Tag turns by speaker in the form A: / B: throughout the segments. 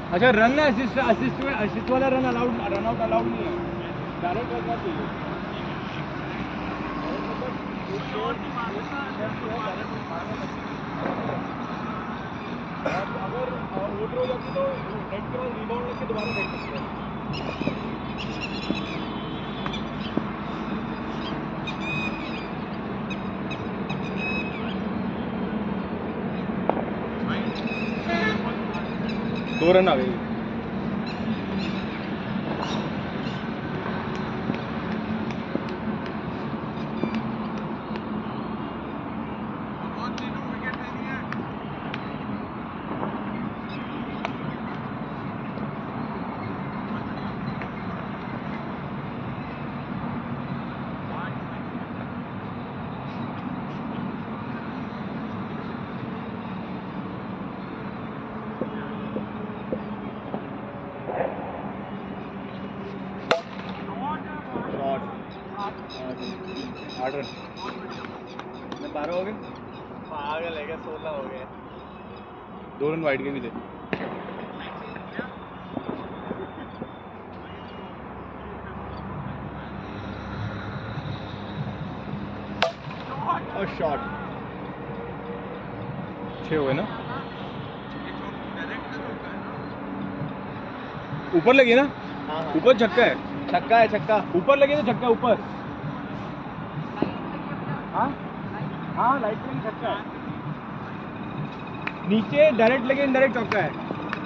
A: अच्छा रन है, असिस्ट वाला run allowed, run out allowed नहीं है, डायरेक्ट करना चाहिए। अगर वोटर हो जाती तो नेट के बाद रिबाउंड लेके दोबारा फेंक सकते हैं। दो रन आ गए। आठ रन 12 हो गए।
B: पागल है क्या, 16 हो गए।
A: 2 रन वाइड के भी थे। और शॉट 6 हुए ना, ऊपर लगी ना।
B: हाँ
A: ऊपर छक्का है,
B: छक्का है, छक्का
A: ऊपर लगे तो छक्का ऊपर। हाँ हाँ लाइट लगी छक्का है, नीचे डायरेक्ट लगे इनडायरेक्ट चौका है।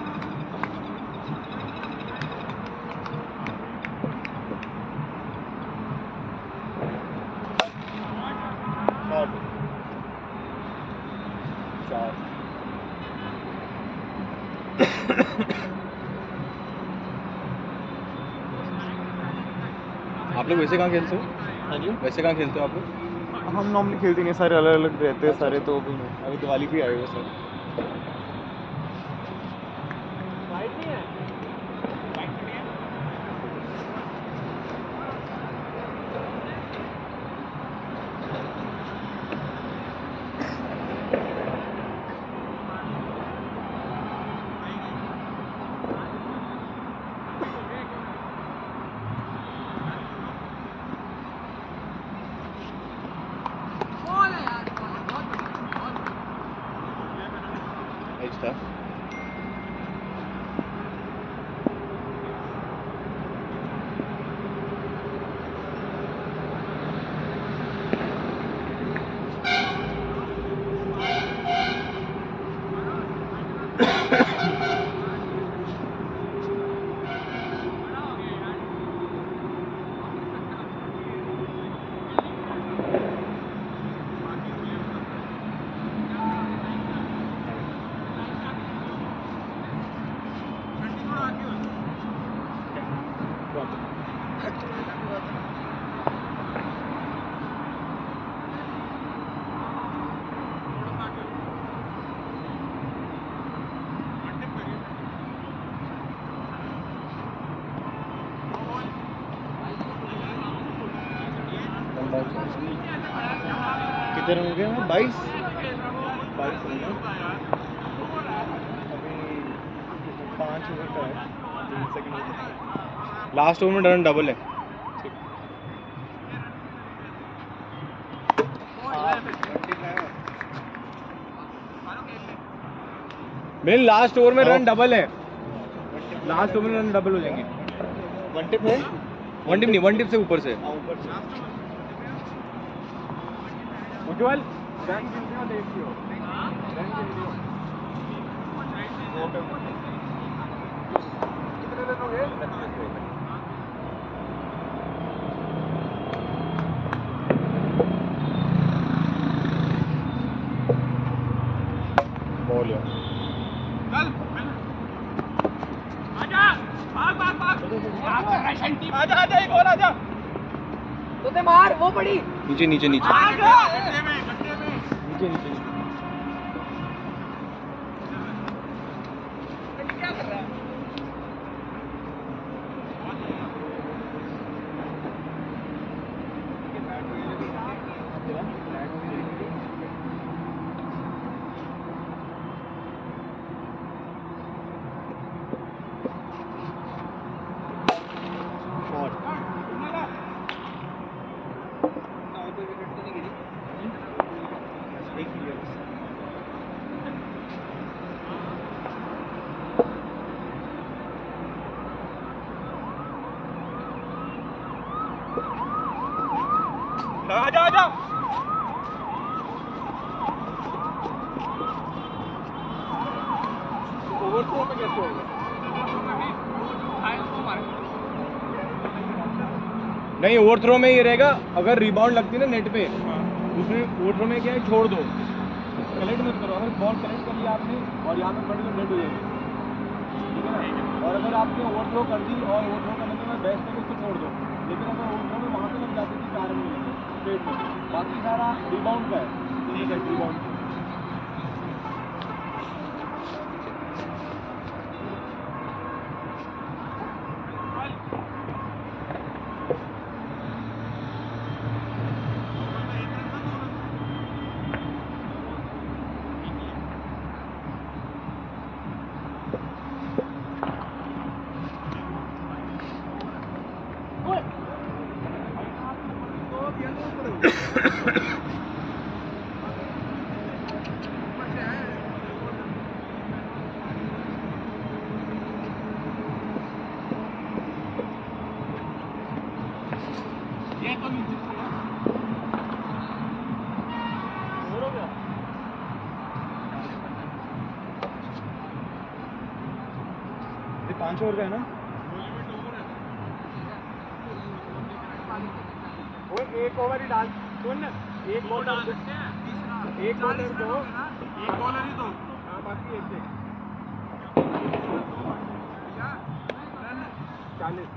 A: आप लोग वैसे कहाँ खेलते हो?
B: हाँ जी,
A: वैसे कहाँ खेलते हो आप लोग?
B: हम नॉर्मली खेलते नहीं, सारे अलग अलग रहते हैं सारे, तो अभी दिवाली भी आए हुए सर।
A: अच्छा
B: कितने रन हो गए हैं? 22 हो गए। अभी 5 ओवर का है, 3 सेकंड हो सकते हैं।
A: लास्ट ओवर में रन डबल है। मेरे लास्ट ओवर में रन डबल है, लास्ट ओवर में रन डबल हो जाएंगे।
B: वन टिप है,
A: वन टिप नहीं, वन टिप से ऊपर से।
B: ऊपर से।
A: उज्जवल रन गिनते हो, देखियो रन गिनते हो। कितने रन हो गए? बॉल है, आजा एक और आजा,
C: तो ते मार वो पड़ी
A: नीचे नीचे नीचे नीचे नीचे।
C: क्या कर रहा है?
A: ओवरथ्रो में कैसे होगा? नहीं, ओवरथ्रो में ये रहेगा, अगर रिबाउंड लगती है ना नेट पे, उसमें ओवरथ्रो में क्या है, छोड़ दो, कलेक्ट मत करो। अगर बॉल कलेक्ट कर लिया आपने और यहाँ पे पड़ी तो डेड हो जाएगी, ठीक है ना। और अगर आपने ओवरथ्रो कर दी और ओवरथ्रो करने के बाद बेस्ट है उसको छोड़ दो, लेकिन अगर ओवरथ्रो में वहाँ पे लग जाती थी पैर में पेट में, बाकी सारा रिबाउंड का है, रिबाउंड।
B: ये 5 ओवर का है ना?
A: वो एक ओवर ही डाल, सुन, एक बॉलर दो, एक बॉलर दो, एक बॉलर ही दो, हाँ बाकी एक 40।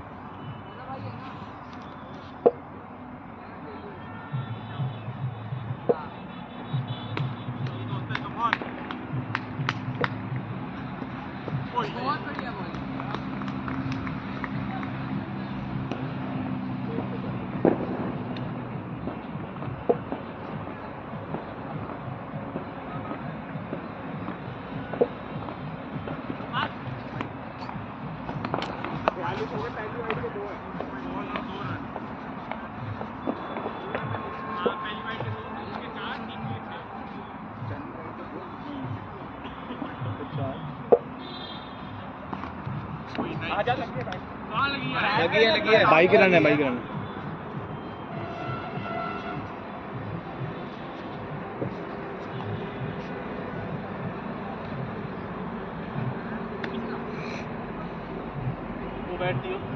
C: बहुत बढ़िया बॉल।
A: पहली वाइड के 2 है। लगी है, बाइक रन है, बाइक रन। वो बैठती हो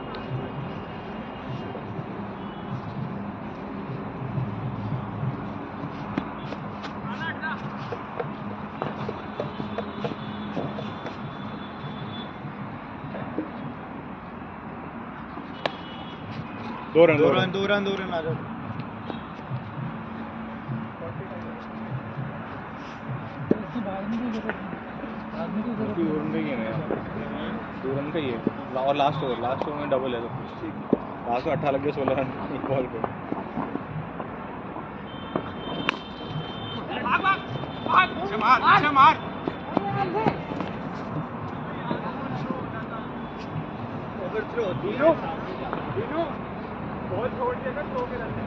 A: दो रन
B: आ जाओ।
A: दो रन का ही है, 2 रन का ही है, और लास्ट ओवर में डबल है, तो लास्ट में 18 लग गए, 16 रन एक बॉल पे। मार ओवरथ्रो तीनों बॉल छोड़ देगा तो के रन।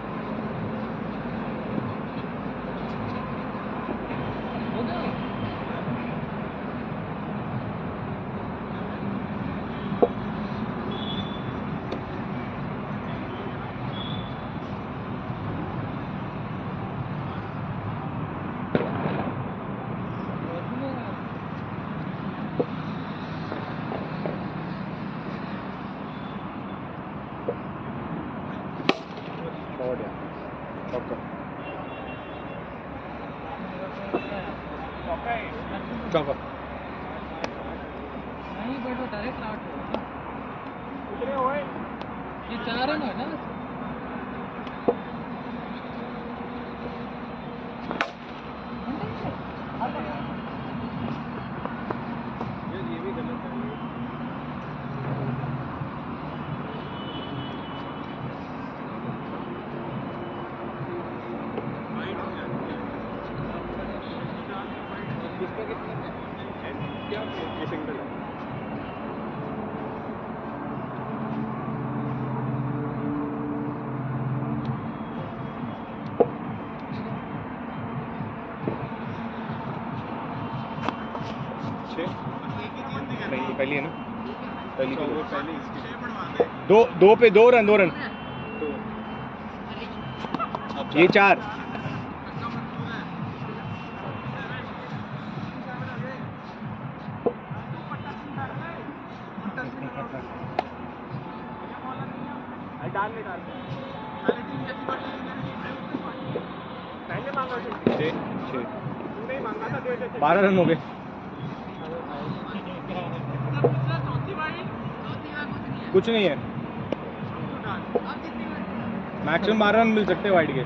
A: चौका
C: नहीं बट वो डायरेक्ट आउट हो।
A: कितने हुए?
C: ये 4 रन है ना।
B: ये भी गलत है।
A: क्या सिंगल है? नहीं, पहली है ना, पहली दो पे 2 रन, 2 रन, ये 4।
B: डाल ले पहले मांगा था
A: 6
B: तूने ही मांगा था
A: 12 रन हो गए। कुछ नहीं है, मैक्सिमम 12 रन मिल सकते हैं वाइड के।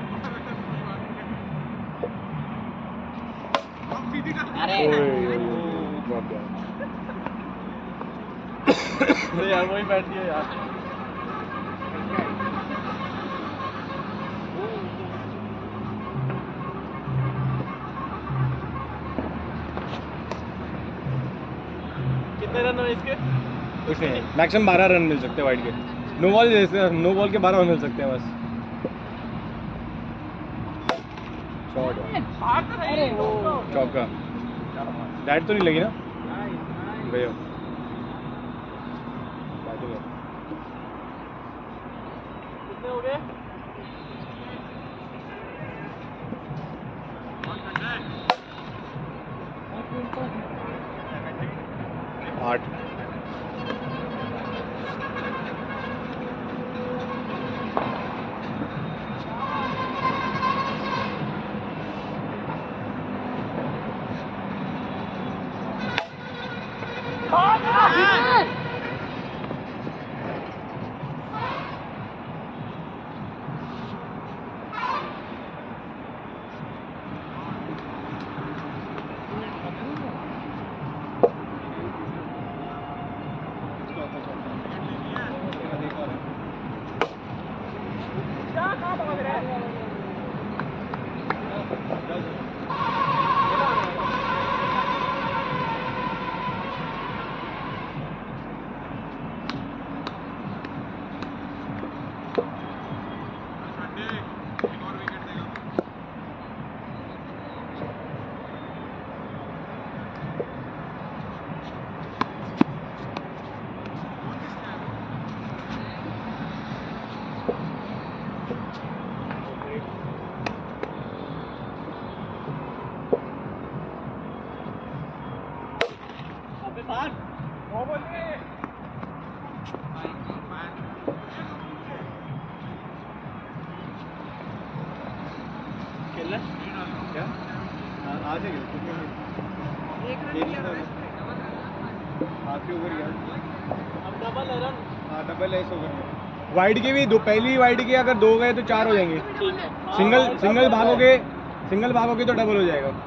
A: ड्रॉप गया
B: यार वही बैठ गया यार। कितने रन हुए इसके?
A: कुछ नहीं, मैक्सिमम 12 रन मिल सकते हैं वाइड के। नो बॉल जैसे नो बॉल के 12 रन मिल सकते हैं बस। शॉट
C: अरे वो
A: चौका, बैट तो नहीं लगी ना भैया? बैटिंग है।
B: कितने हो गए?
A: आठ। क्या? आ जाएगी आपके ऊपर गया।
B: अब डबल है रन।
A: हाँ डबल है इस ओवर में। वाइड की भी दो, पहली वाइड की अगर 2 गए तो 4 हो जाएंगे।
B: ठीक है।
A: सिंगल भागोगे तो डबल हो जाएगा।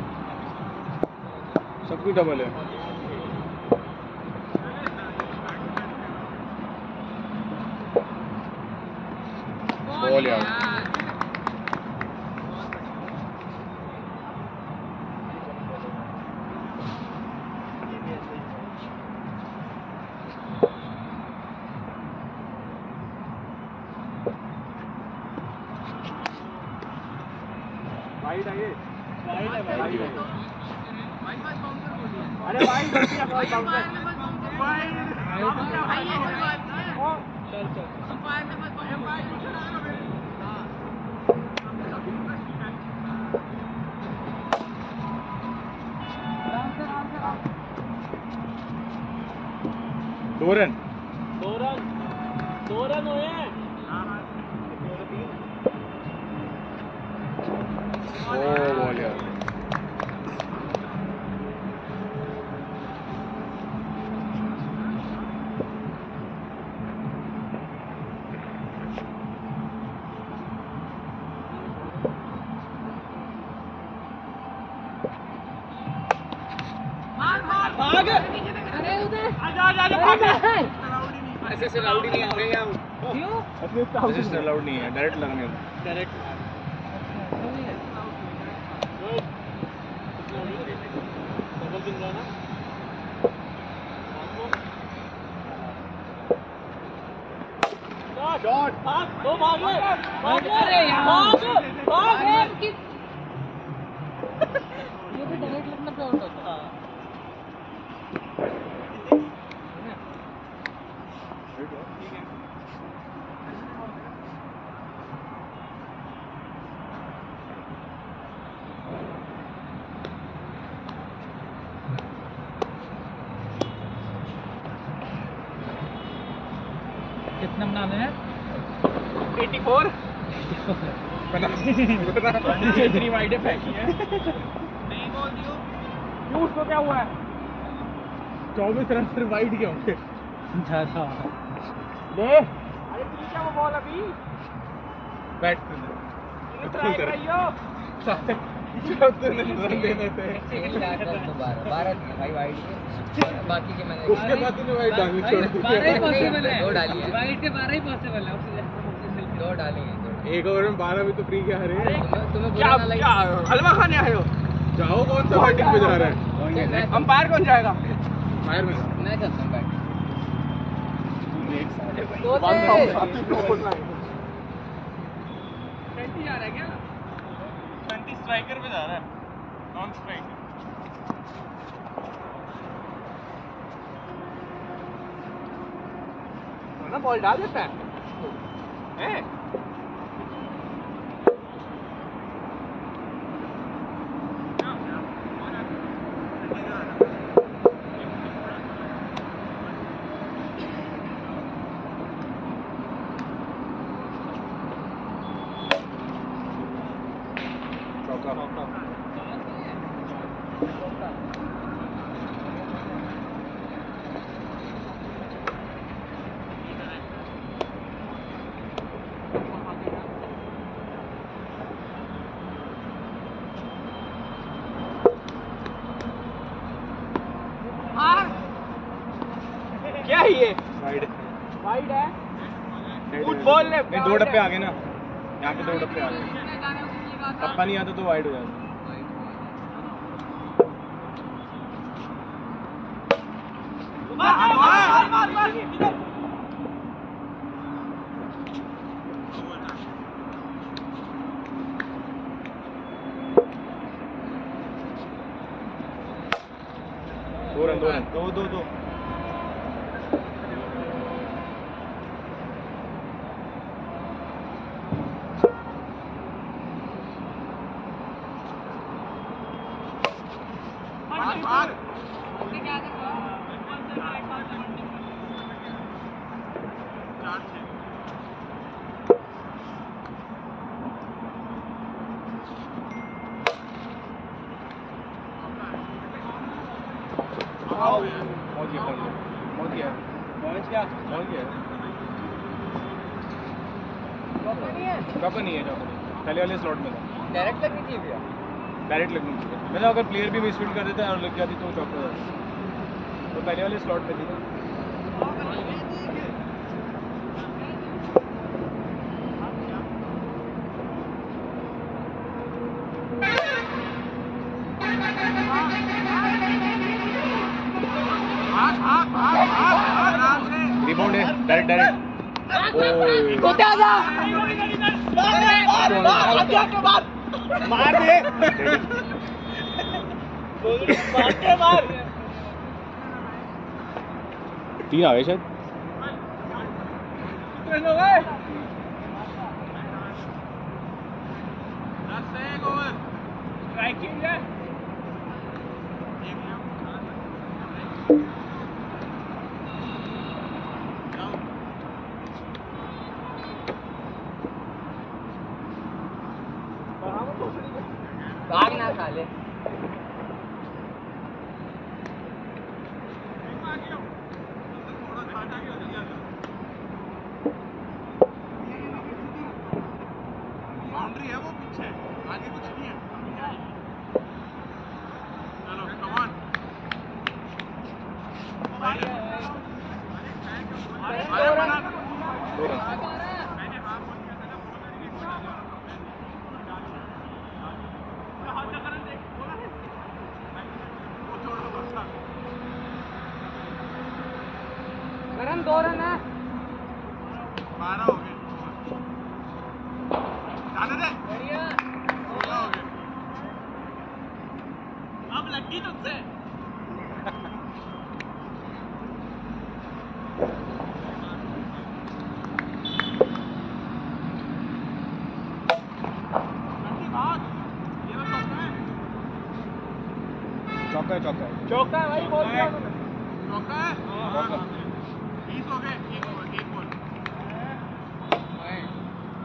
A: सब कुछ डबल है। बॉल यार।
B: वाइड है ये। वाइड है
A: वाइड है।
B: अरे वाइड गलती है बॉल बाउंसर। चल चल।
A: दो रन।
B: 2 रन हुए हैं।
A: ओ बॉल यार।
B: भाग।
C: अरे उधर
B: आजा भाग। ऐसे से लाउड ही नहीं आ रहे हैं।
C: क्यों?
A: असिस्ट अलाउड नहीं है, डायरेक्ट लगने का।
B: डायरेक्ट डबल दिन रहा ना। शॉट भाग। दो भाग ले।
C: अरे यार।
B: भाग।
C: ये तो डायरेक्ट लगना पे आउट होता है। कितना बनाने हैं?
A: 84 इतनी वाइड फेंकी है नहीं बोल दियो क्यों उसको क्या हुआ है 24 रन सिर्फ वाइड के होंगे
C: ज्यादा
A: ले अरे ठीक है वो बॉल अभी बैट ट्राई कराइयो रन देने थे
D: 12 भाई वाइड के बाकी के मैंने
A: उसके बाद तूने वाइड डालनी छोड़ दी
C: 12 ही पॉसिबल है
D: दो डाली है
C: वाइड के 12 ही पॉसिबल है उससे
D: दो डाली है
A: एक ओवर में 12 भी तो फ्री के हरे
D: तुम्हें
A: क्या
D: बुरा ना लगे
A: क्या हलवा खाने आए हो जाओ कौन सा बैटिंग पे जा रहा है अंपायर कौन जाएगा फायर में
D: मैं चलता हूँ बैट
A: जा रहा है क्या 20 स्ट्राइकर पे जा रहा है नॉन स्ट्राइकर ना बॉल डाल देता है हैं क्या है ये वाइड है गुड बॉल ले दो डब्बे आ गए ना यहाँ पे 2 डब्बे आ गए टप्पा नहीं आता तो वाइड हो जाता दो रन दो चौका नहीं है पहले वाले स्लॉट में था
D: डायरेक्ट लगनी चाहिए भैया
A: डायरेक्ट लगनी चाहिए मतलब अगर प्लेयर भी मिसफील्ड कर देता और लग जाती तो चौका जाता तो पहले वाले स्लॉट में थी ना रिबाउंड है डायरेक्ट
C: कोते आजा
A: मार दे मार 3 आ गए शायद स्ट्राइकिंग है
D: भाग ना खा ले
A: बाउंड्री है वो पीछे आगे कुछ नहीं है चलो कम ऑन
C: रन 2 रन है
A: 12 हो गए जाने दे
C: बढ़िया
A: 16 हो गए अब लगी तुझसे चौका है भाई बोल दिया उन्होंने चौका है 20 हो गए एक बॉल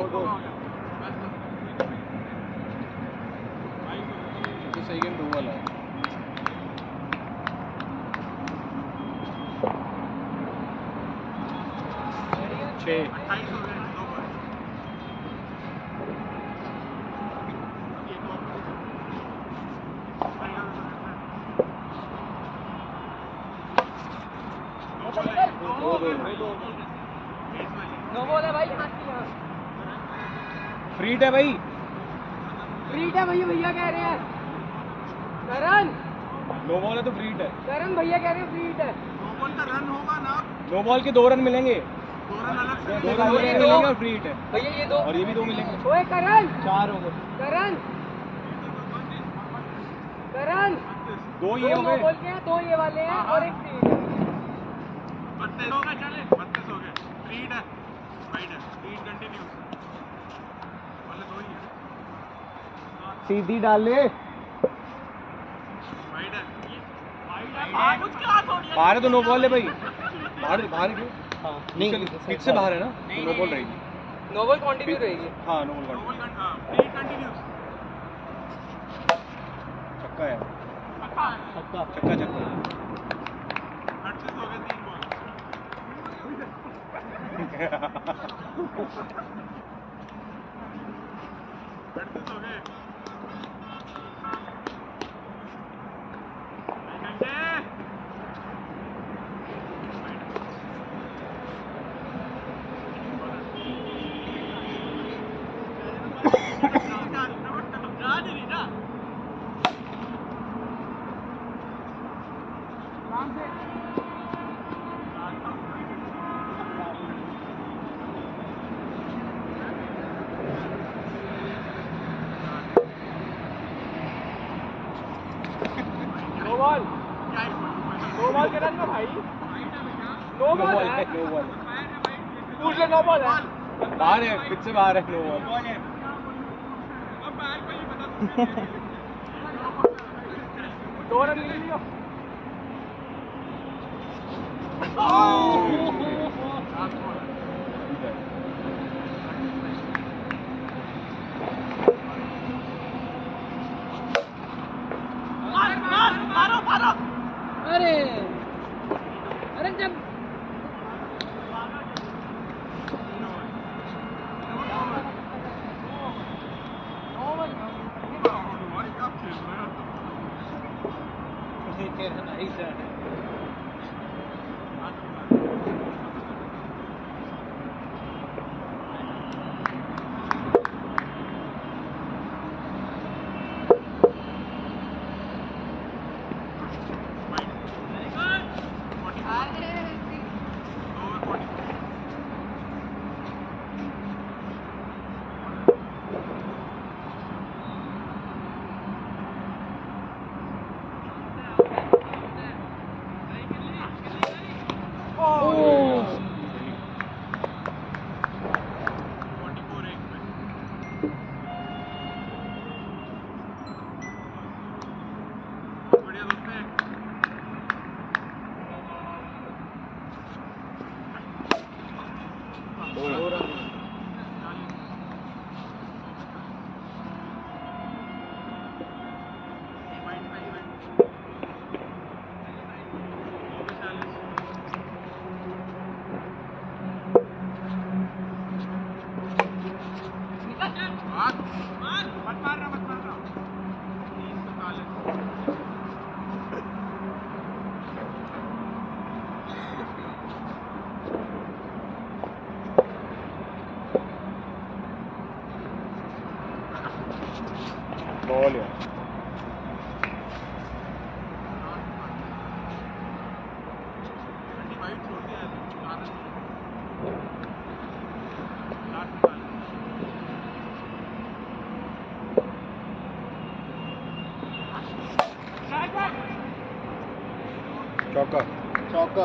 B: गो
A: तो सही गेम 2 वाला है। छः
C: नो बॉल है भाई, हाथ की यहाँ।
A: फ्रीट है भाई।
C: फ्रीट है भैया, भैया कह रहे हैं। करण,
A: नो बॉल है तो फ्रीट है।
C: करण भैया कह रहे हैं फ्रीट है।
A: नो बॉल के 2 रन मिलेंगे। 2 रन मिलेंगे और फ्रीट है।
C: भैया ये दो।
A: और ये भी 2 मिलेंगे।
C: ओए करण,
B: 4 हो गए।
C: करण, करण,
A: 2 ये हो
C: नो
A: गए।
C: बॉल के हैं, 2 ये वाले हैं और एक फ्रीट है।
B: सीधी डाल ले।
A: बाहर है तो नो बॉल है भाई। बाहर बाहर क्यों?
B: हाँ
A: नहीं पिच से बाहर है ना, तो नो बॉल रहेगी।
C: नो बॉल कंटिन्यू रहेगी।
A: हाँ नो बॉल छक्का है।
B: छक्का।
A: छक्का छक्का।
C: नो बॉल, नो बॉल के रन में भाई। नो
A: नो
C: बॉल
A: बॉल
C: है,
A: है, नो बॉल।
C: पूछ ले नो बॉल है।
A: बाहर है, पिच से बाहर है, नो बॉल।
C: 2 रन ले लियो। अरे अरे जब
A: बॉल है। चौका।
B: चौका।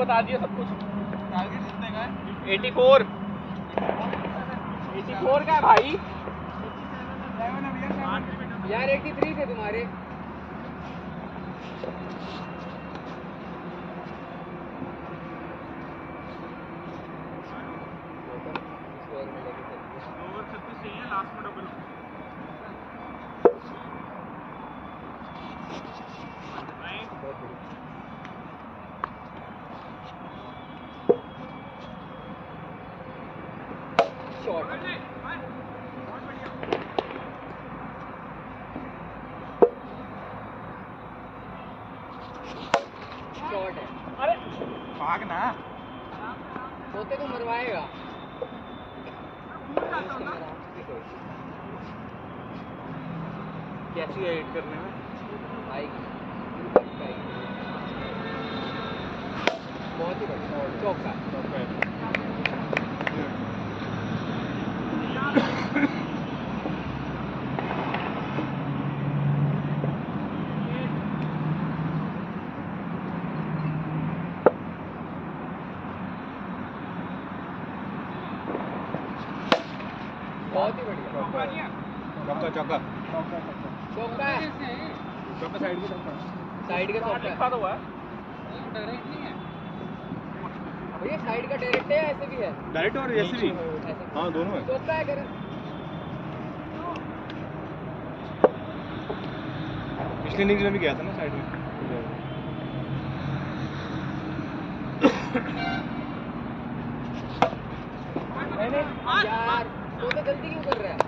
A: बता दिया सब कुछ। टारगेट कितने का है? 84 का है भाई
C: यार 83 थे तुम्हारे। शॉट है।
A: अरे भाग ना
C: होते तो मरवाएगा।
A: कैसी है एड करने में?
C: बहुत ही बढ़िया चौका। बहुत ही बढ़िया
A: चौका चौका
C: चौका है।
A: चौका साइड में
C: साइड का चौका
A: लिखा तो हुआ है।
C: डायरेक्ट नहीं है भैया, साइड का डायरेक्ट है ऐसे भी है।
A: डायरेक्ट और ऐसे भी? हाँ दोनों है।
C: चौका है करें।
A: पिछले इनिंग्स में भी गया था ना साइड में।
C: यार तो जल्दी क्यों कर रहा है?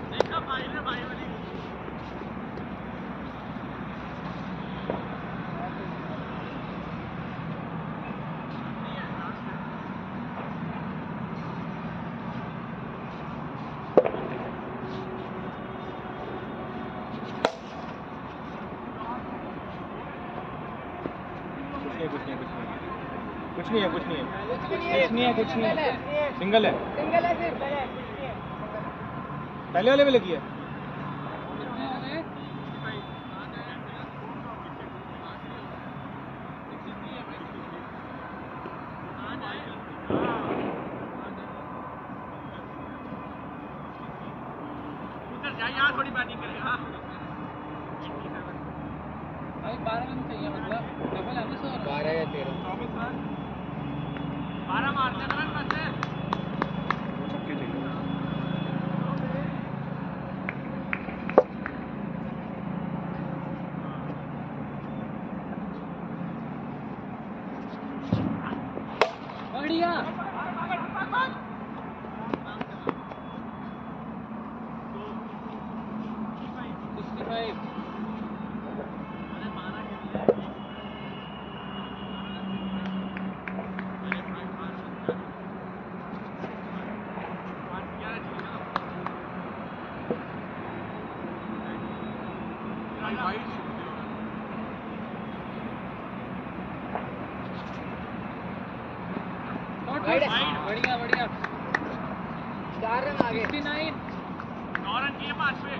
A: कुछ नहीं है सिंगल है
C: सिर्फ
A: पहले वाले में लगी है। यार थोड़ी बैटिंग करेगा
C: भाई 12 रन चाहिए, मतलब डबल है ना सर। 12 या 13
A: 12 मारते हैं रन बचे छक्के चाहिए।
C: बढ़िया 65 बढ़िया 4 रन आगे। 69
A: 9 रन किए 5 पे।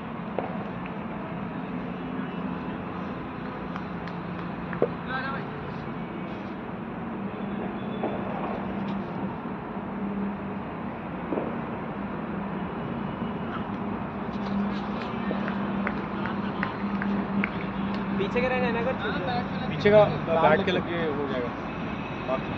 A: पीछे का रहना है ना, अगर पीछे का बैट के लगे हो जाएगा।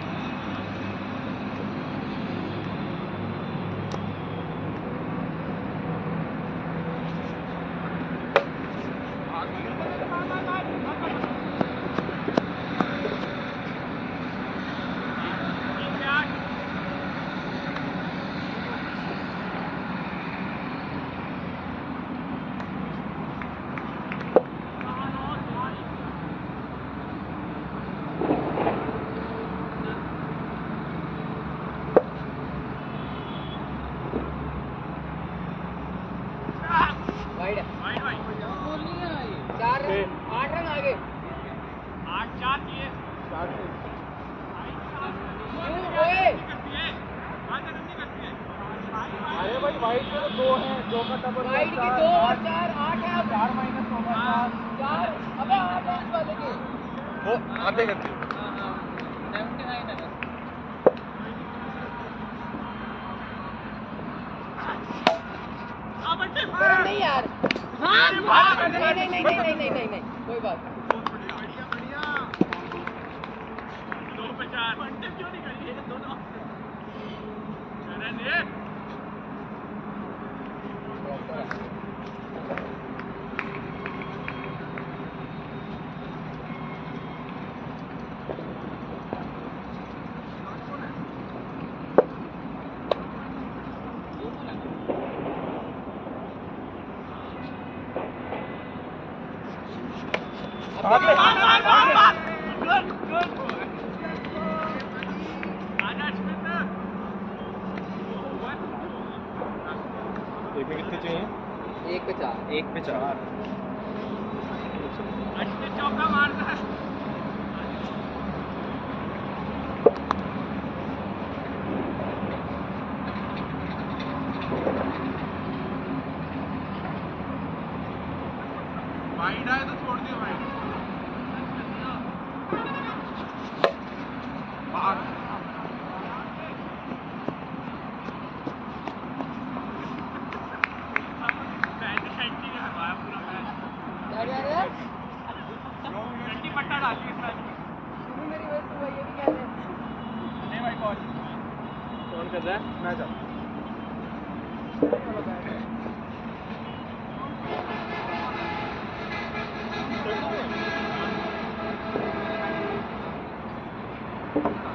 C: वाइड 4 रन 8 रन आगे।
A: 8-4 किए। अरे भाई वाइड में तो 2 हैं, 2 का डबल।
C: वाइड की 2 और 4 8 है।
A: 4 माइनस 4
C: 4 अबे 8 है इस वाले के।
A: वो आधे करते।
C: 71 नहीं यार हाँ नहीं नहीं नहीं नहीं नहीं नहीं नहीं कोई बात
A: एक में कितने चाहिए?
C: एक पे चार
B: एक पे 4
A: वाइड आए तो छोड़ दियो वाइड।
C: क्या कह रहे हैं
A: पट्टा डाल दिया
C: सुनो मेरी बात तो ये भी कह रहे हैं
A: नहीं भाई कौन कर रहा है? मैं जाऊँ।
B: Thank you.